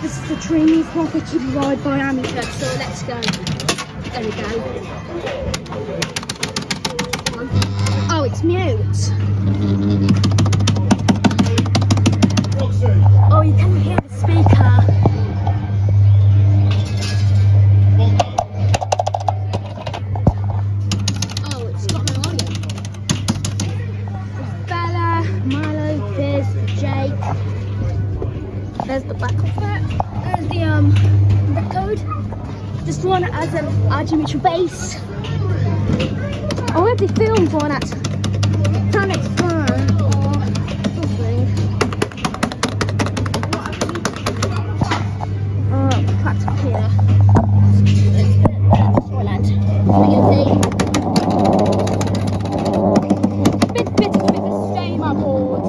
This is the Tweenies Rocket Kiddie ride by Amutec, so let's go. There we go. Oh, it's mute. Oh, you can hear the speaker. Oh, it's got no audio. There's Bella, Milo, Fizz, Jake. There's the back of it. There's the record. This one has an RG base. I already filmed one at Planet Fun or something. Oh, perhaps up here. Let's put it there, Soylent. Bit of a stain on my board.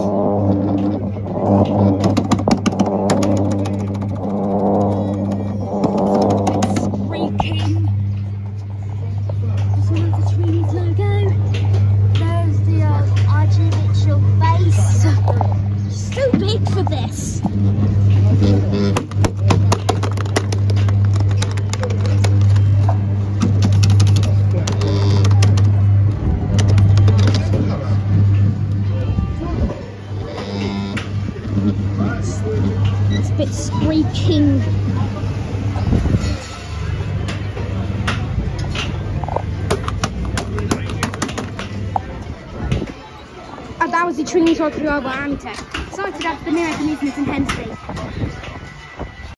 This. It's a bit squeaking. That was the Tweenies ride by Amutec. Excited after the mirage amusements in Hemsby.